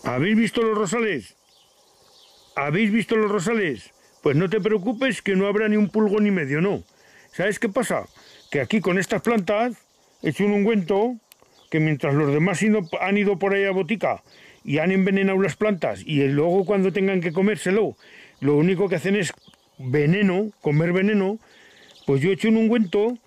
¿Habéis visto los rosales? ¿Habéis visto los rosales? Pues no te preocupes que no habrá ni un pulgo ni medio, no. ¿Sabes qué pasa? Que aquí con estas plantas he hecho un ungüento que mientras los demás han ido por ahí a botica y han envenenado las plantas y luego cuando tengan que comérselo, lo único que hacen es veneno, comer veneno, pues yo he hecho un ungüento